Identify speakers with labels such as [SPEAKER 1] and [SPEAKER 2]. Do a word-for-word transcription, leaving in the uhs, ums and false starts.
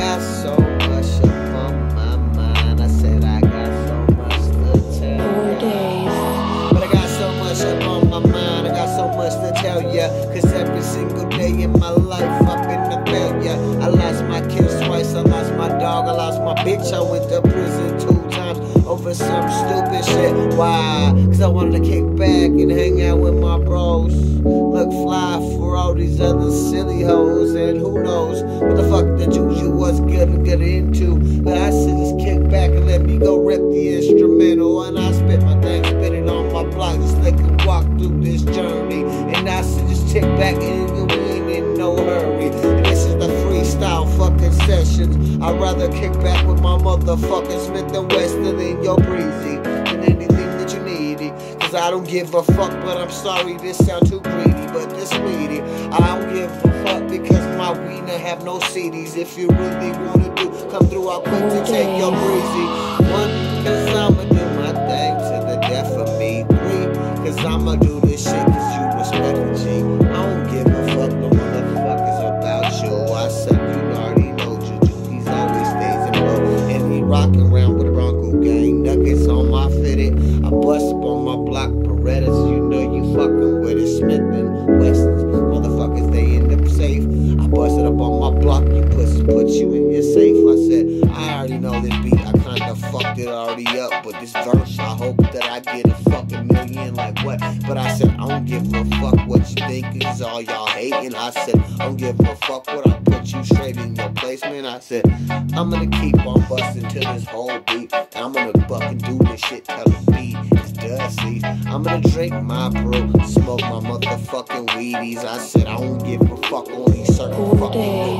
[SPEAKER 1] got so much up on my mind. I said I got so much to tell
[SPEAKER 2] Four
[SPEAKER 1] ya.
[SPEAKER 2] days.
[SPEAKER 1] But I got so much up on my mind. I got so much to tell ya. Cause every single day in my life I've been a failure. I lost my kids twice. I lost my dog. I lost my bitch. I went to prison two times over some stupid shit. Why? Cause I wanted to kick back and hang out with my bros. Look fly for all these other silly hoes. And who knows what the fuck the juju was good and get into. But I said just kick back and let me go rip the instrumental. And I spit my thing, spit it on my block just so they can walk through this journey. And I said just kick back and go in in no hurry. And this is the freestyle fucking sessions. I'd rather kick back with my motherfucking Smith and Wesson than your breezy and anything that you needy. Cause I don't give a fuck, but I'm sorry this sound too greedy, but this sweetie. I don't give a fuck because my wiener have no C Ds. If you really wanna do, come through, I'll quick to take your breezy. One, cause I'ma do my thing to the death of me. Three, cause I'ma do this shit cause you respect me, G. I don't give a fuck, no motherfuckers about you. I said you already know Juju, he's always stays in row. And he rockin' around with the Bronco gang, nuggets on my fitted. I bust up on my block, Berettas, you know you fucking with it. Smith and Wessons, motherfuckers, they end up safe. I busted up on my block, you pussy, put you in your safe. I said, I already know this beat, I kinda fucked it already up. But this verse, I hope that I get a fucking million, like what? But I said, I don't give a fuck what you think is all y'all hating. I said, I don't give a fuck what I put you straight in your placement. I said, I'm gonna keep on busting to this whole beat. And I'm gonna fucking do this shit till the beat is dusty. I'm gonna drink my brew, smoke my motherfucking weedies. I said, I don't give a fuck on these certain fucking